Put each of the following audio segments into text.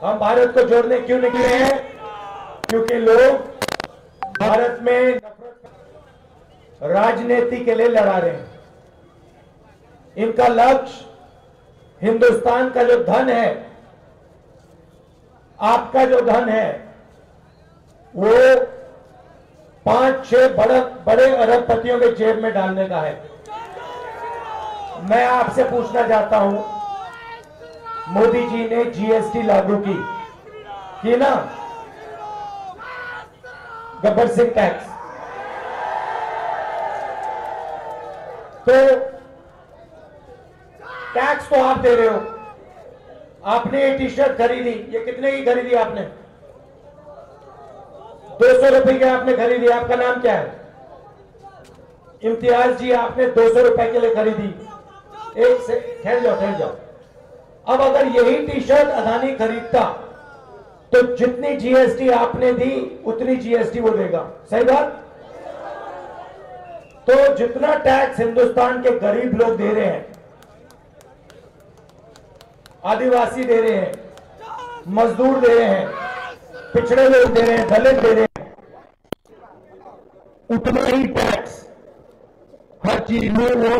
हम भारत को जोड़ने क्यों निकले हैं? क्योंकि लोग भारत में राजनीति के लिए लड़ा रहे हैं। इनका लक्ष्य हिंदुस्तान का जो धन है, आपका जो धन है, वो 5-6 बड़े अरबपतियों के जेब में डालने का है। मैं आपसे पूछना चाहता हूं, मोदी जी ने जीएसटी लागू की ना, गब्बर सिंह टैक्स, तो टैक्स तो आप दे रहे हो। आपने ये टी शर्ट खरीदी, ये कितने की खरीदी आपने? 200 रुपए की आपने खरीदी। आपका नाम क्या है? इम्तियाज जी, आपने 200 रुपए के लिए खरीदी। एक से ठहर जाओ। अब अगर यही टी शर्ट अदानी खरीदता तो जितनी जीएसटी आपने दी उतनी जीएसटी वो देगा। सही बात? तो जितना टैक्स हिंदुस्तान के गरीब लोग दे रहे हैं, आदिवासी दे रहे हैं, मजदूर दे रहे हैं, पिछड़े लोग दे रहे हैं, दलित दे रहे हैं, उतना ही टैक्स हर चीज में वो।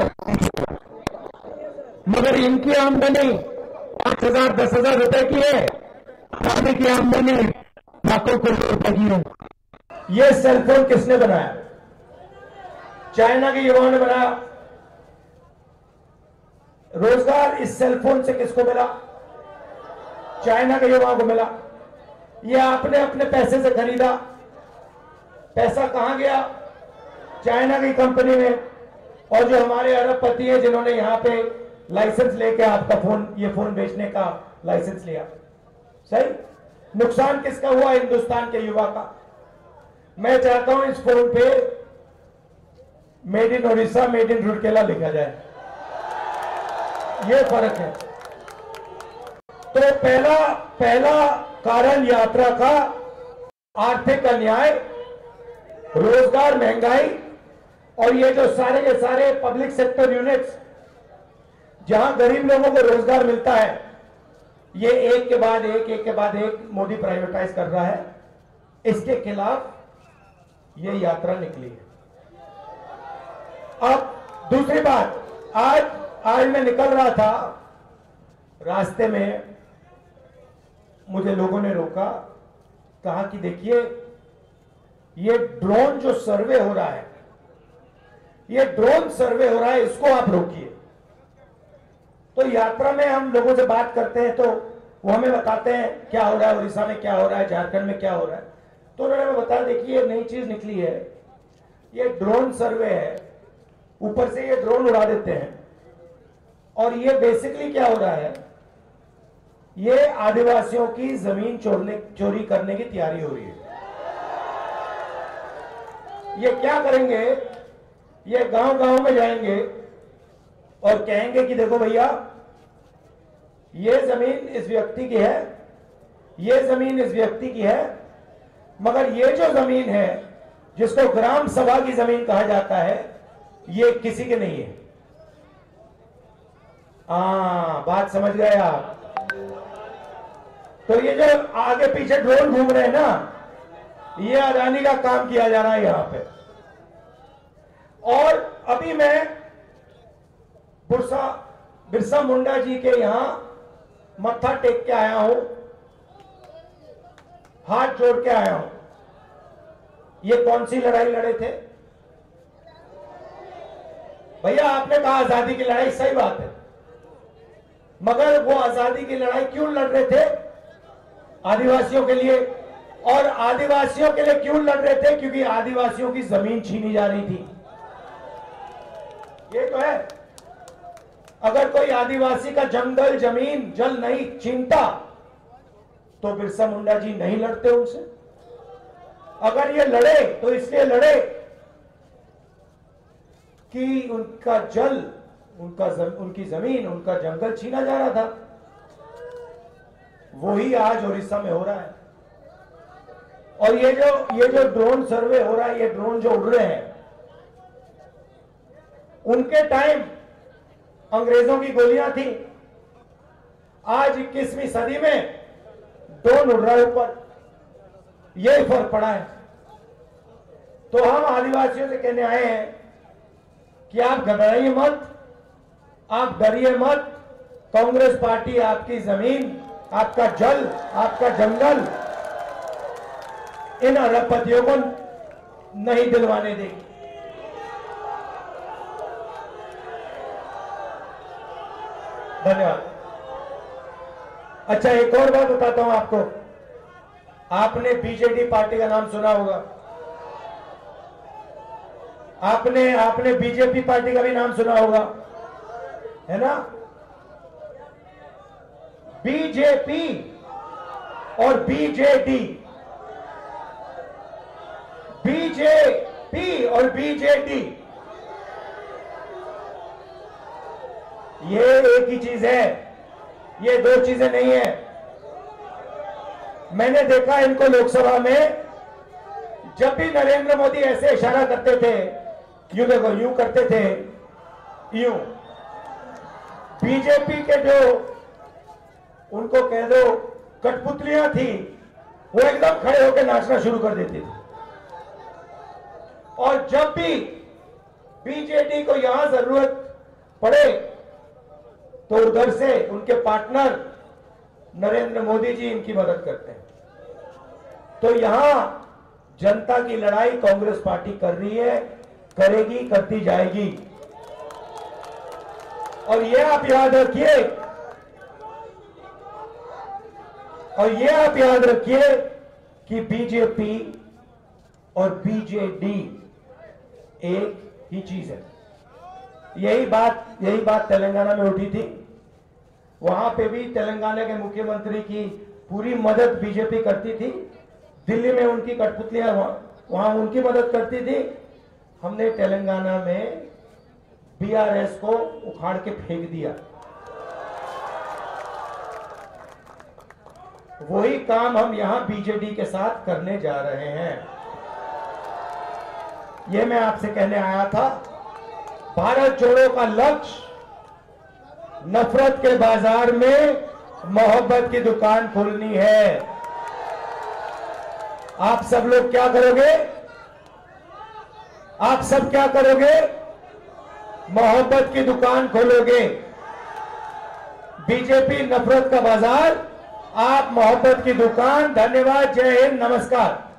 मगर इनकी आमदनी 5,000 10,000 रुपए की है, आदमी की आमदनी लाखों करोड़ रुपए की है। ये सेलफोन किसने बनाया? चाइना के युवाओं ने बनाया। रोजगार इस सेलफोन से किसको मिला? चाइना के युवाओं को मिला। ये आपने अपने पैसे से खरीदा। पैसा कहां गया? चाइना की कंपनी में। और जो हमारे अरबपति हैं जिन्होंने यहां पे लाइसेंस लेके आपका ये फोन बेचने का लाइसेंस लिया। सही? नुकसान किसका हुआ? हिंदुस्तान के युवा का। मैं चाहता हूं इस फोन पे made in Orissa, made in Rourkela लिखा जाए। ये फर्क है। तो पहला कारण यात्रा का आर्थिक अन्याय, रोजगार, महंगाई, और ये जो सारे के सारे पब्लिक सेक्टर यूनिट्स जहां गरीब लोगों को रोजगार मिलता है, ये एक के बाद एक मोदी प्राइवेटाइज कर रहा है। इसके खिलाफ ये यात्रा निकली है। अब दूसरी बात, आज मैं निकल रहा था, रास्ते में मुझे लोगों ने रोका, कहा कि देखिए ये ड्रोन जो सर्वे हो रहा है, इसको आप रोकिए। तो यात्रा में हम लोगों से बात करते हैं तो वो हमें बताते हैं क्या हो रहा है, उड़ीसा में क्या हो रहा है, झारखंड में क्या हो रहा है। तो उन्होंने हमें बताया, देखिए ये नई चीज निकली है, ये ड्रोन सर्वे है। ऊपर से ये ड्रोन उड़ा देते हैं और ये बेसिकली क्या हो रहा है, ये आदिवासियों की जमीन चोरी करने की तैयारी हो रही है। ये क्या करेंगे, ये गांव-गांव में जाएंगे और कहेंगे कि देखो भैया, ये जमीन इस व्यक्ति की है, ये जमीन इस व्यक्ति की है, मगर ये जो जमीन है जिसको ग्राम सभा की जमीन कहा जाता है, ये किसी की नहीं है। बात समझ गए आप? तो ये जो आगे पीछे ड्रोन घूम रहे हैं ना, ये अदानी का काम किया जा रहा है यहां पे। और अभी मैं बिरसा मुंडा जी के यहां मत्था टेक के आया हूं, हाथ जोड़ के आया हूं। ये कौन सी लड़ाई लड़े थे भैया? आपने कहा आजादी की लड़ाई, सही बात है, मगर वो आजादी की लड़ाई क्यों लड़ रहे थे? आदिवासियों के लिए। और आदिवासियों के लिए क्यों लड़ रहे थे? क्योंकि आदिवासियों की जमीन छीनी जा रही थी। ये तो है। अगर कोई आदिवासी का जंगल, जमीन, जल नहीं छीनता तो बिरसा मुंडा जी नहीं लड़ते उनसे। अगर ये लड़े तो इसलिए लड़े कि उनका जल, उनकी जमीन, उनका जंगल छीना जा रहा था। वही आज उड़ीसा में हो रहा है। और ये जो ड्रोन सर्वे हो रहा है, ये ड्रोन जो उड़ रहे हैं, उनके टाइम अंग्रेजों की गोलियां थी। आज 21वीं सदी में टोन उड़ रहा है ऊपर, यही फर्क पड़ा है। तो हम आदिवासियों से कहने आए हैं कि आप घबराइए मत, आप डरिए मत। कांग्रेस पार्टी आपकी जमीन, आपका जल, आपका जंगल इन अरबपतियों को नहीं दिलवाने देगी। धन्यवाद। अच्छा, एक और बात बताता हूं आपको। आपने बीजेडी पार्टी का नाम सुना होगा, आपने बीजेपी पार्टी का भी नाम सुना होगा, है ना? बीजेपी और बीजेडी, बीजेपी और बीजेडी ये एक ही चीज है, ये दो चीजें नहीं है। मैंने देखा इनको लोकसभा में, जब भी नरेंद्र मोदी ऐसे इशारा करते थे, यूं देखो, यूं करते थे, यूं, बीजेपी के जो उनको कह दो कठपुतलियां थी, वो एकदम खड़े होकर नाचना शुरू कर देती थी। और जब भी बीजेडी को यहां जरूरत पड़े तो उधर से उनके पार्टनर नरेंद्र मोदी जी इनकी मदद करते हैं। तो यहां जनता की लड़ाई कांग्रेस पार्टी कर रही है, करेगी, करती जाएगी। और ये आप याद रखिए, कि बीजेपी और बीजेडी एक ही चीज है। यही बात तेलंगाना में उठी थी। वहां पे भी तेलंगाना के मुख्यमंत्री की पूरी मदद बीजेपी करती थी, दिल्ली में उनकी कठपुतलियां वहां उनकी मदद करती थी। हमने तेलंगाना में बीआरएस को उखाड़ के फेंक दिया। वही काम हम यहां बीजेडी के साथ करने जा रहे हैं। यह मैं आपसे कहने आया था। भारत जोड़ो का लक्ष्य नफरत के बाजार में मोहब्बत की दुकान खोलनी है। आप सब लोग क्या करोगे? आप सब क्या करोगे? मोहब्बत की दुकान खोलोगे। बीजेपी नफरत का बाजार, आप मोहब्बत की दुकान। धन्यवाद। जय हिंद। नमस्कार।